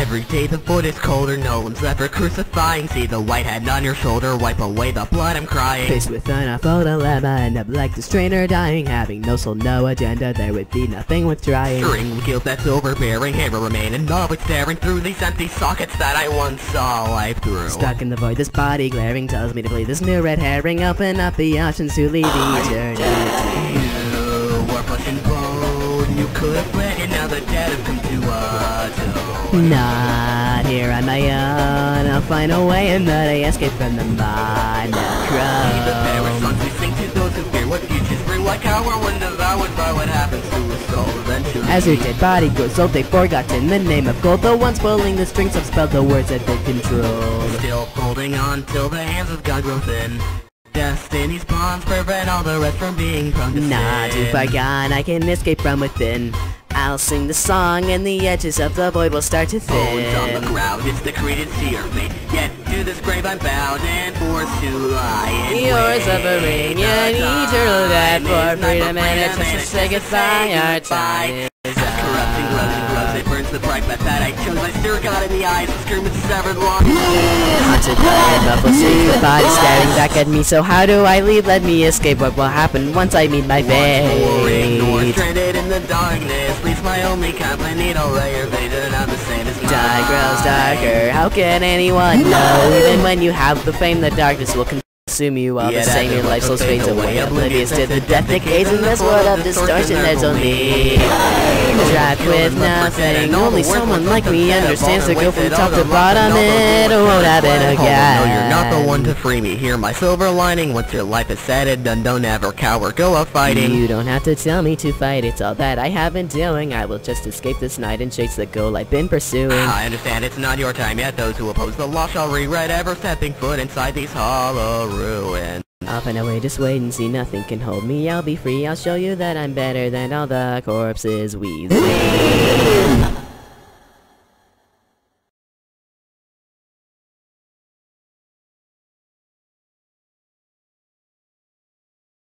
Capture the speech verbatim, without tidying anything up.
Every day the foot is colder, no one's ever crucifying. See the white hand on your shoulder, wipe away the blood, I'm crying. Faced with an awful dilemma, end up like the strainer dying. Having no soul, no agenda, there would be nothing worth trying. String guilt that's overbearing, hair will remain in love with staring through these empty sockets that I once saw life through. Stuck in the void, this body glaring tells me to play this new red herring. Open up the options to leave eternity. You were push and pull, you could have fled, and now the dead have come to a toll. Not here on my own, I'll find a way and that I escape from the Monochrome. The Paris songs we sing to those who fear what futures bring, like how we're one devoured by what happens to a soul eventually. As her dead body grows old, they've forgotten the name of gold. The ones pulling the strings have spelled the words that they control. Still holding on till the hands of God grow thin. Destiny's bonds prevent all the rest from being prone to sin. Not too far gone, I can escape from within. I'll sing the song and the edges of the void will start to thin. Bones on the ground, it's the created seer of me. Yet to this grave I'm bound and forced to lie in You're wait. suffering, an eternal death for freedom and a chance to say goodbye. Our time is up. Corrupting gloves and gloves, it burns the bright path that I chose. I stare God in the eyes and scream with severed lungs. Haunted by a buffalo street, the body staring back at me. So how do I leave? Let me escape. What will happen once I meet my fate? Stranded in the darkness, leaves my only company to lay your vision on the same as mine. Dark grows darker, how can anyone know? Even when you have the fame, the darkness will consume you all the same. Your life soul fades away, oblivious to the death decays. In this world of distortion, there's only trapped with nothing. Only someone like me understands to go from top to bottom. It won't happen again. No, you're not the one to free me. Hear my silver lining. Once your life is said and done, don't ever cower. Go out fighting. You don't have to tell me to fight. It's all that I have been doing. I will just escape this night and chase the goal I've been pursuing. I understand it's not your time yet. Those who oppose the law shall regret ever stepping foot inside these hollow ruins. Up and away, just wait and see, nothing can hold me. I'll be free, I'll show you that I'm better than all the corpses we've seen.